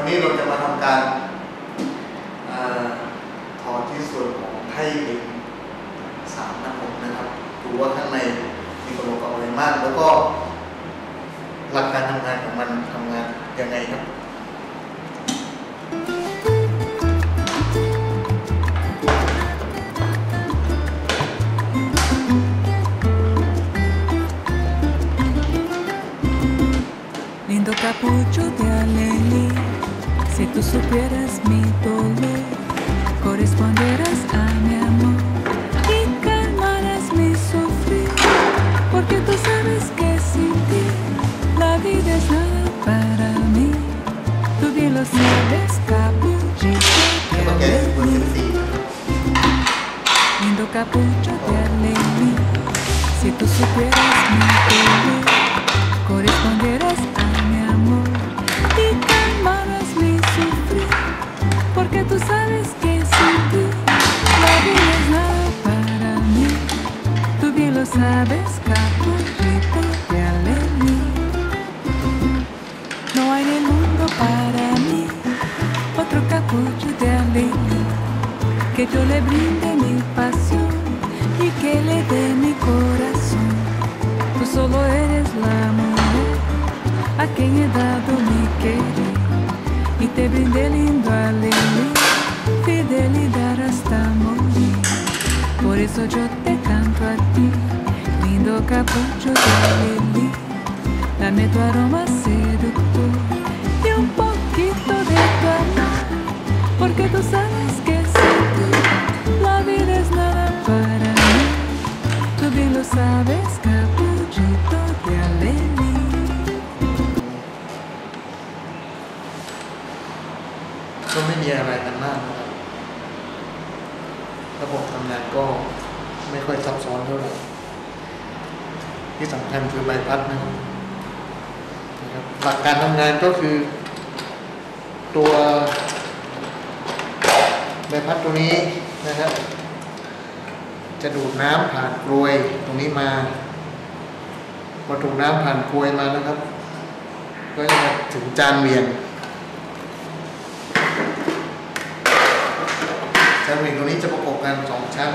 นี้เราจะมาทำการถอดที่ส่วนของไพ่เอก3นะครับดูว่าข้างในมีประกอบอะไรบ้างแล้วก็หลักการทำงานของมันทำงานยังไงครับ Lindo capucho de alelí, si tú supieras mi dolor, corresponderás a mi amor y calmarás mi sufrir, porque tú sabes que sin ti la vida es nada para mí. Tú bien lo sabes, capuchito de alelí. Lindo capucho de alelí, si tú supieras mi dolor, corresponderás a mi amor y calmarás mi sufrir, porque tú sabes que sin ti la vida es nada para mí. Tú bien lo sabes, capuchito de alelí. No hay en el mundo para mí otro capucho de alelí, que yo le brinde mi pasión y que le dé mi corazón. Tú solo eres la mujer a quien he dado mi querer y te brindé lindo alelí, fidelidad hasta morir. Por eso yo te canto a ti, lindo capucho de alelí. Dame tu aroma seductor y un poquito de tu amor, porque tú sabes que sin ti la vida es nada para mí. Tú bien lo sabes, capuchito de alelí. ก็ไม่มีอะไรกันมากนะครับระบบทำงานก็ไม่ค่อยซับซ้อนเท่าไหร่ที่สำคัญคือใบพัดนะครับหลักการทำงานก็คือตัวใบพัดตัวนี้นะครับจะดูดน้ำผ่านกรวยตรงนี้มาพอถูกน้ำผ่านกรวยมานะครับก็จะถึงจานเวียนจานเวียนตรงนี้จะประกอบกัน2ชั้น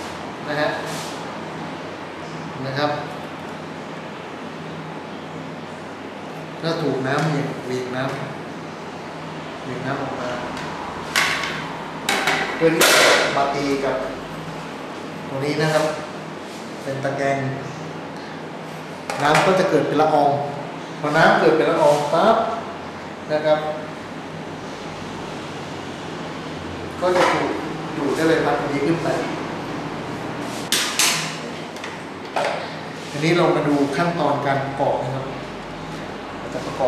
นะครับถ้าถูกน้ำเวียนน้ำออกมาเพื่อที่จะมาตีกับตรงนี้นะครับเป็นตะแกรงน้ำก็จะเกิดเป็นละอองพอน้ำเกิดเป็นละอองปั๊บนะครับก็จะถูกดูดได้เลยครับตรงนี้ขึ้นไปทีนี้เรามาดูขั้นตอนการประกอบนะครับเราจะประกอบ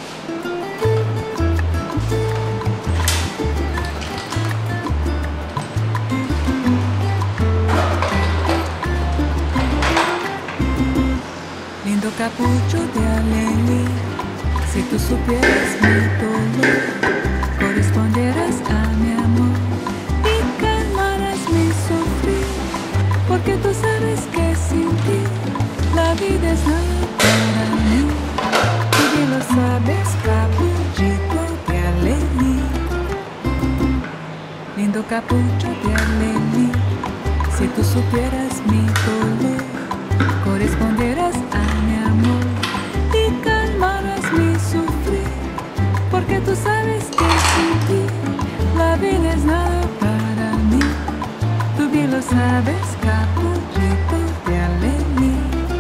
Lindo capucho de alelí, si tú supieras mi dolor, corresponderás a mi amor y calmarás mi sufrir, porque tú sabes que sin ti la vida es nada para mí. Tú bien lo sabes, capuchito de alelí. Lindo capucho de alelí, si tú supieras mi dolor, corresponderás a mi amor y calmarás mi sufrir, porque tú sabes que sin ti la vida es nada para mí. Tú bien lo sabes, capuchito de alelí.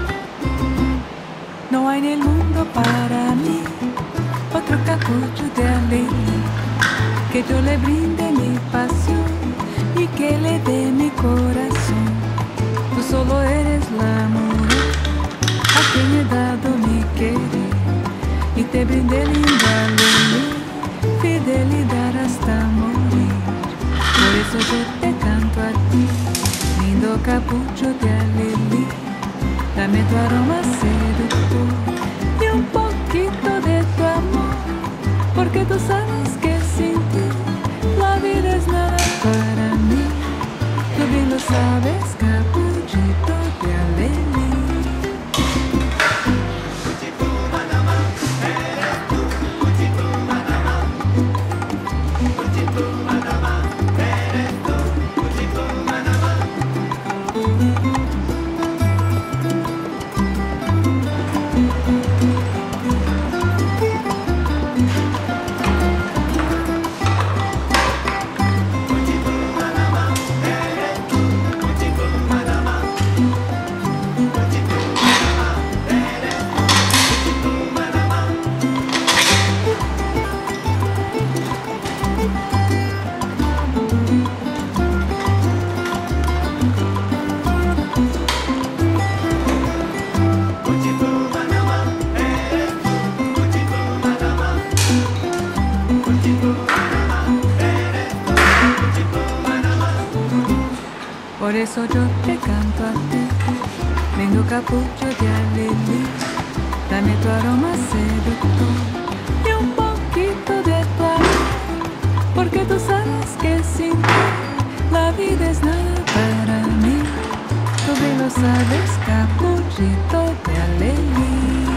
No hay en el mundo para mí otro capucho de alelí, que yo le brinde mi pasión y que le dé mi corazón. Tú solo eres la mujer a quien he dado mi querer y te brindé lindo alelí, fidelidad hasta morir. Por eso yo te canto a ti, lindo capucho de alelí. Dame tu aroma seductor y un poquito de tu amor, porque tú sabes que sin ti la vida es nada para mí. Tú bien lo sabes, capuchito de alelí. เ eso yo te canto a ti, lindo capullo de alelí. Dame tu aroma seductor y un poquito de tu amor, porque tú sabes que sin ti la vida es nada para mí. Tú bien lo sabes, capullito de alelí.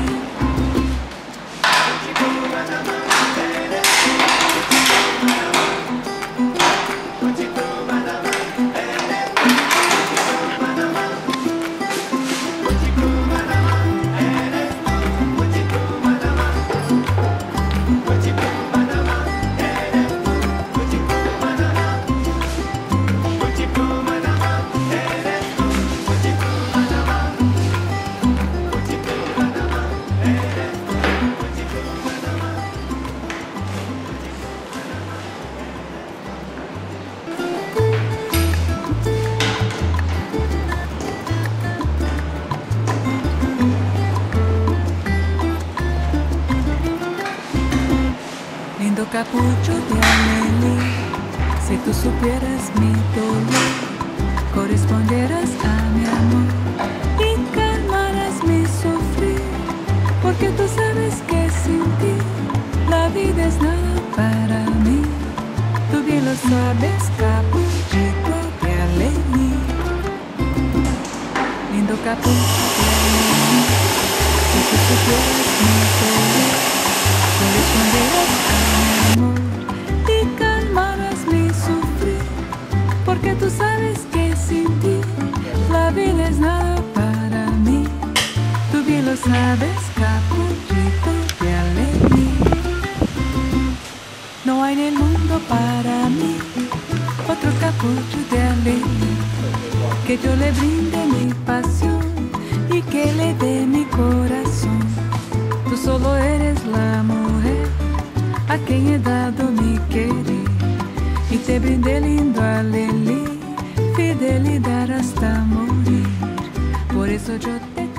Lindo capullo de alelí, si tú supieras mi dolor, corresponderás a mi amor y calmarás mi sufrir, porque tú sabes que sin ti la vida es nada para mí. Tú bien lo sabes, capullito de alelí. Lindo capullo de alelí, si tú supieras mi dolor, corresponderás a mi amor y calmarás mi sufrir, porque tú sabes que sin ti la vida es nada para mí. Tú bien lo sabes, capullito de alelí. No hay en el mundo para mí otro capullo de alelí, que yo le brinde mi pasión y que le dé mi corazón. Tú solo eres la mujer a quien he dado mi querer y te brindé lindo alelí, fidelidad hasta morir. Por eso yo te